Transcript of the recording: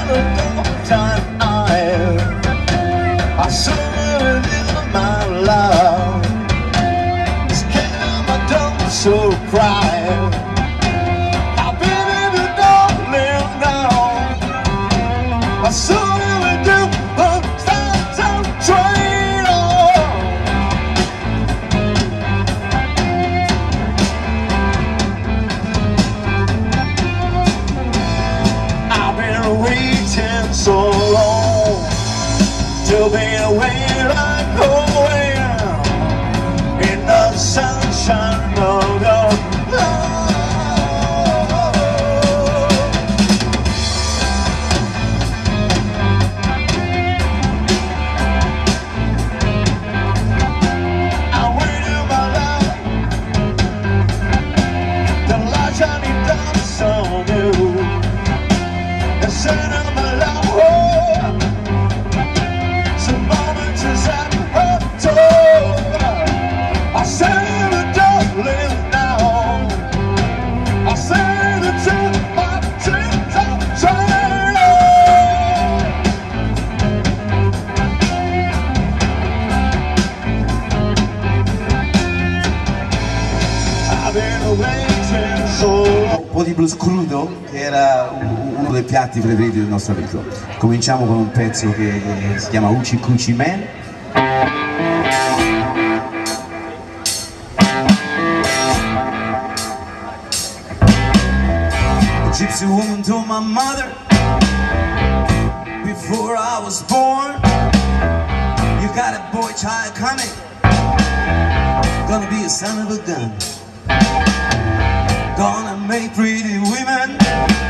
I surrender my love. This time I don't so cry. I've been in the darkness now. I surrender the time train on. I've been waiting so long to be where I'm going in the sunshine of the love. I'm waiting my love, the light shining down so new, the sun of my love. I say the darling now. I say the truth, my dreams are trying. I've been waiting so long. Un po' di blues crudo, che era uno dei piatti preferiti del nostro amico. Cominciamo con un pezzo che si chiama Uci Cuci Man. Gypsy woman told my mother before I was born, you got a boy child coming, gonna be a son of a gun, gonna make pretty women